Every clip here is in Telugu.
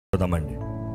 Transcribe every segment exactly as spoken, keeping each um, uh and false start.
చూద్దామండి.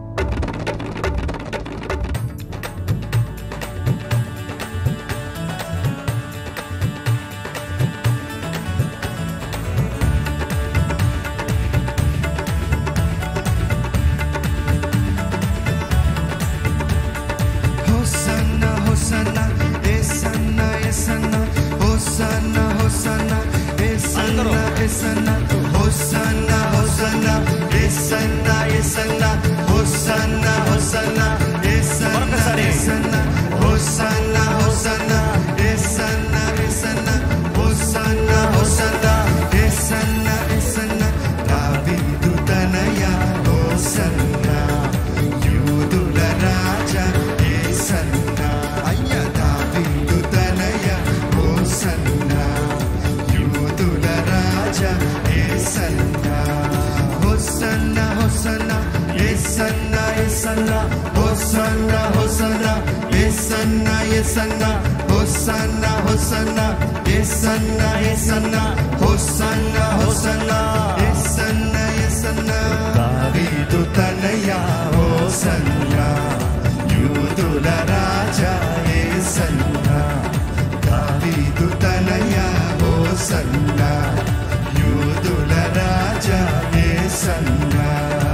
Hosanna, Hosanna, Esanna, Esanna, Hosanna, Hosanna, Esanna, Esanna, Hosanna, Hosanna, Esanna, Esanna, Hosanna, Hosanna, Esanna, Esanna, Hosanna, Hosanna, Esanna, Esanna, Hosanna, Hosanna, Esanna, Esanna, Davidu Tanaya, Hosanna, Yudula Raja, Esanna, Ayya Davidu Tanaya, Hosanna, Yudula Raja, Esanna, Hosanna, Hosanna, Esanna, Esanna, Hosanna, Hosanna, Esanna, Esanna, Hosanna, Hosanna, Esanna, Esanna, Hosanna, Hosanna, Esanna, Esanna, Davidu Tanaya, Hosanna, Yudula Raja, Esanna, Davidu Tanaya, Hosanna, Yudula Raja, Esanna.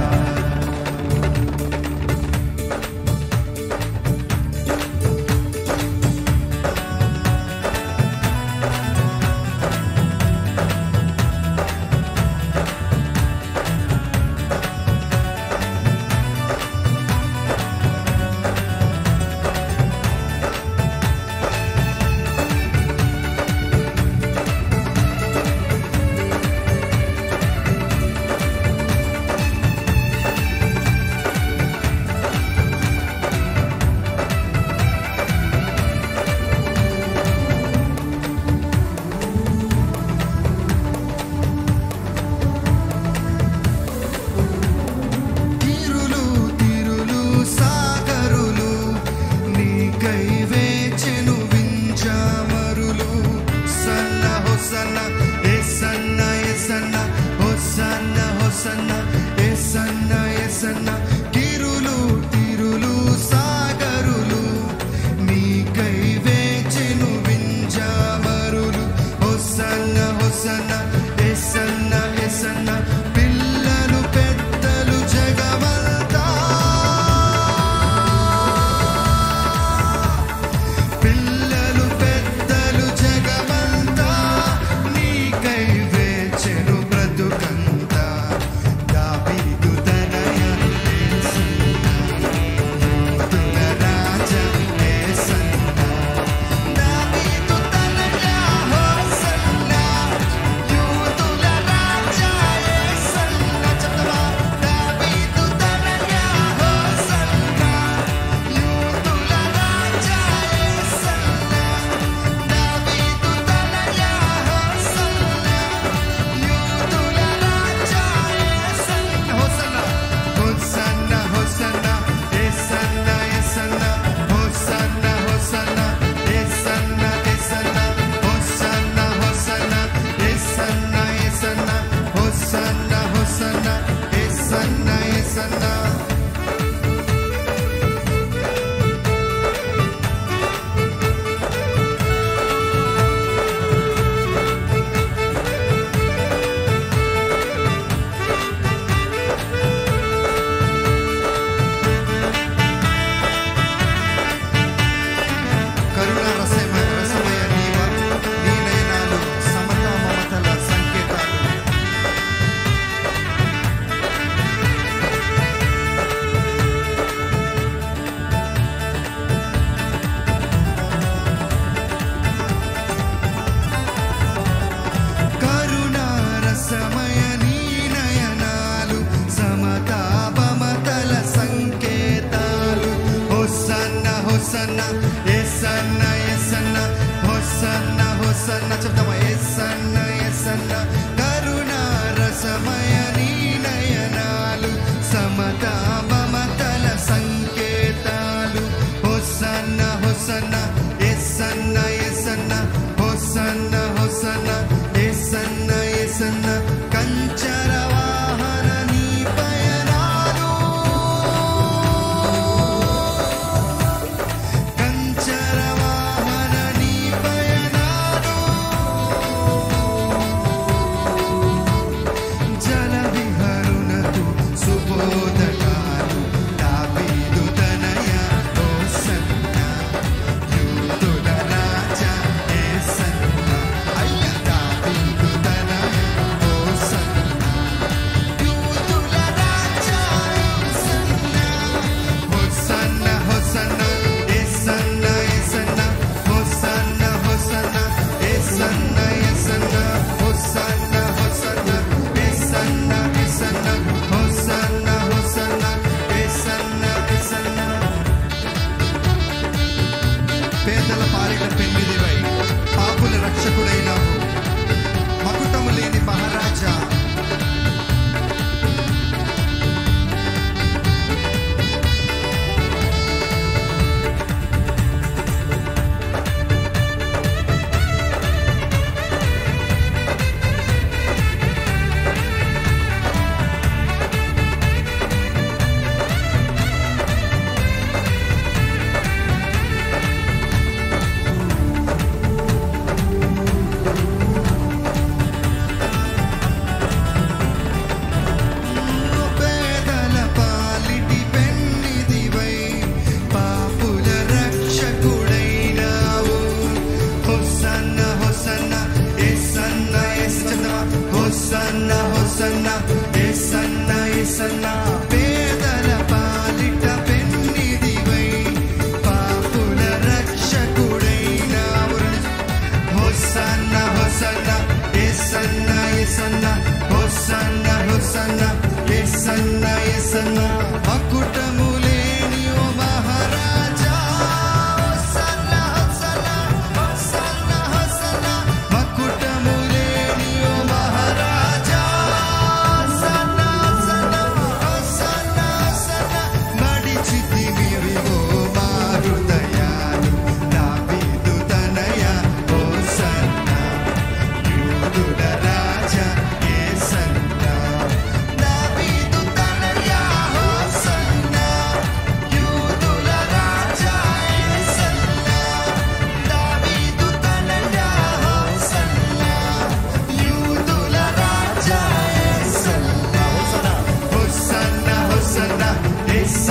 తిరులు తిరులు సాగరులు నీకై వేచెను వింజామరులు సన్న హొసన్న ఎసన్న ఎసన్న హొసన్న హొసన్న ఎసన్న ఎసన్న తిరులు తిరులు సాగరులు నీకై వేచెను వింజామరులు హొసన్న హొసన్న ఎసన్న ఎసన్న పిల్లలు పెద్దలు జగమంతా పిల్లలు పెద్దలు జగమంతా నీకై వేచెను బ్రతుకంతా దావీదు తనయ యేసన్న యూదుల రాజా యేసన్న దావీదు తనయ హోసన్న యూదుల రాజా యేసన్న చెప్తావా దావీదు తనయ హోసన్న యూదుల రాజా యేసన్న దావీదు తనయ హోసన్న యూదుల రాజా యేసన్న హోసన్న హోసన్న హోసన్న యేసన్న యేసన్న హోసన్న హోసన్న యేసన్న యేసన్న హోసన్న హోసన్న యేసన్న యేసన్న హోసన్న హోసన్న యేసన్న యేసన్న. కరుణ రసమయ రసమయ నీవ నీ నయనాలు సమత మమతల సంకేతాలు కరుణ రసమయ నీ నయనాలు సమతా మమతల సంకేతాలు హోసన్న హోసన్న ఎసన్న ఎసన్న హోసన్న హోసన్న చెప్తామా ఎసన్న ఎసన్న కరుణ రసమయ నీ నయనాలు సమతా మమతల సంకేతాలు హోసన్న హోసన్న ఎసన్న ఎసన్న హోసన్న హోసన్న ఎసన్న ఎసన్న కంచర వాహన నీ పయనాలు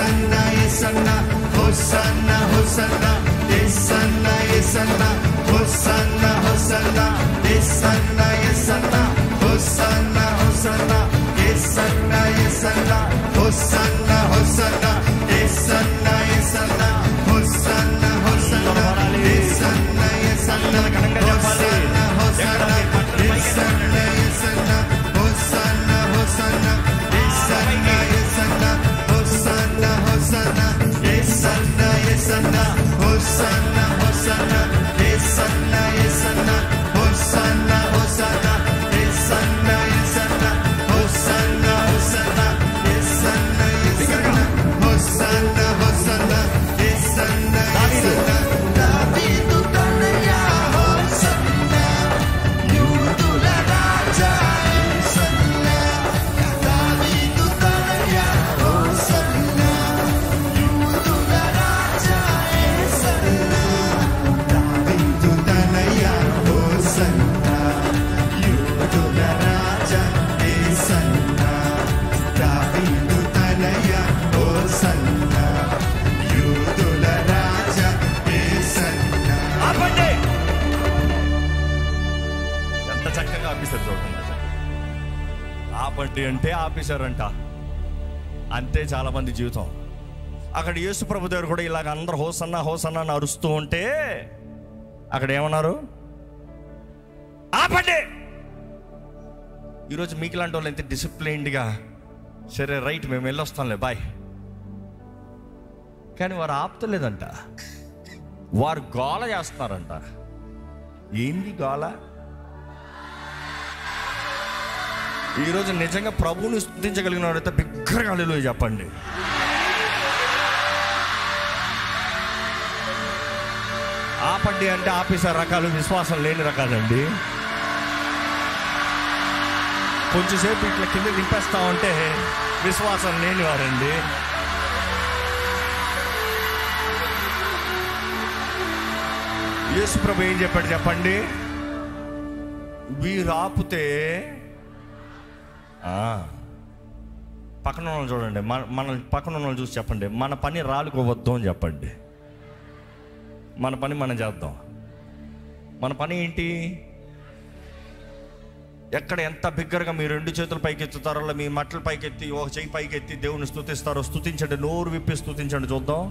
యేసన్నా యేసన్నా హోసన్నా హోసన్నా యేసన్నా యేసన్నా హోసన్నా హోసన్నా యేసన్నా యేసన్నా హోసన్నా హోసన్నా యేసన్నా యేసన్నా హోసన్నా హోసన్నా యేసన్నా యేసన్నా హోసన్నా హోసన్నా యేసన్నా యేసన్నా ఘనంగా చెప్పాలి. హోసన్నా యేసన్నా యేసన్నా హోసన్నా హోసన్నా యేసన్నా యేసన్నా హోసన్నా హోసన్నా యేసన్నా యేసన్నా హోసన్నా హోసన్నా యేసన్నా యేసన్నా హోసన్నా హోసన్నా యేసన్నా యేసన్నా హోసన్నా హోసన్నా యేసన్నా యేసన్నా హోసన్నా హోసన్నా యేసన్నా యేసన్నా దావీదు తనయ హోసన్నా యూదుల రాజా యేసన్నా దావీదు తనయ హోసన్నా యూదుల రాజా యేసన్నా దావీదు తనయ హోసన్నా యూదుల రాజా యేసన్నా దావీదు తనయ హోసన్నా యూదుల రాజా యేసన్నా. ఆపండి. ఎంత చక్కగా ఆపేశారు చూడండి. ఆపండి అంటే ఆపేశారంట. అంతే చాలా మంది జీవితం. అక్కడ యేసు ప్రభు దగ్గర కూడా ఇలాగ అందరు హోసన్నా హోసన్నా అని అరుస్తూ ఉంటే అక్కడ ఏమన్నారు? ఆపండి. ఈరోజు మీకు లాంటి వాళ్ళు ఎంత డిసిప్లైన్డ్గా సరే రైట్ మేము వెళ్ళొస్తాంలే బాయ్, కానీ వారు ఆపుతలేదంట. వారు గోల చేస్తున్నారంట. ఏంది గోల? ఈరోజు నిజంగా ప్రభువుని స్తుతించగలిగిన వాడైతే బిగ్గరగా హల్లెలూయా చెప్పండి. ఆపండి అంటే ఆపేసే రకాలు విశ్వాసం లేని రకాలండి. కొంచెంసేపు ఇట్లా కింద దింపేస్తా ఉంటే విశ్వాసం లేని వారండి. యేసు ప్రభు ఏం చెప్పాడు చెప్పండి? వీరు ఆపితే పక్కన వాళ్ళని చూడండి, మన మన పక్కన వాళ్ళని చూసి చెప్పండి, మన పని రాలుకోవద్దు అని చెప్పండి. మన పని మనం చేద్దాం. మన పని ఏంటి? ఎక్కడ ఎంత బిగ్గరగా మీ రెండు చేతులు పైకెత్తుతారో, మీ మట్టలు పైకెత్తి ఒక చెయ్యి పైకెత్తి దేవుని స్తుతిస్తారో స్తుతించండి. నోరు విప్పి స్తుతించండి చూద్దాం.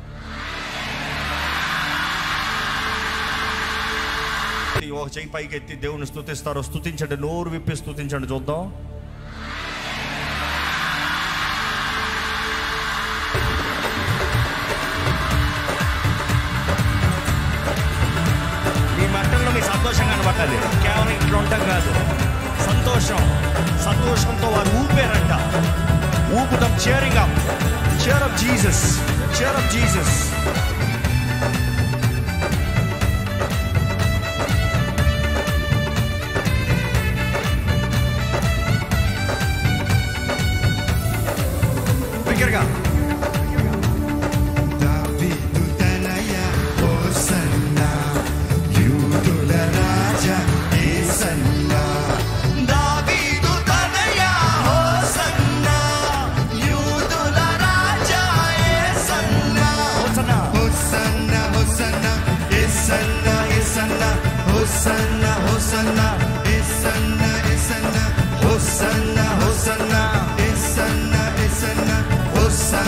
ఒక చెయ్యి పైకెత్తి దేవుని స్తుతిస్తారో స్తుతించండి. నోరు విప్పి స్తుతించండి చూద్దాం. మీ మట్టల్లో మీ సంతోషంగా కనబడాలి. కేవలం ఇంట్లో ఉంటాం కాదు. సంతోషం సంతోషంతో వారు ఊపారంట. ఊపుదాం. Cheering up. Cheer up Jesus. Cheer up Jesus. బిగ్గరగా. దావీదు తనయ హోసన్నా యూదుల రాజా యేసన్నా దావీదు తనయ హోసన్నా యూదుల రాజా యేసన్నా హోసన్నా హోసన్నా హోసన్నా యేసన్నా యేసన్నా హోసన్నా హోసన్నా యేసన్నా యేసన్నా హోసన్నా హోసన్నా యేసన్నా యేసన్నా హోసన్నా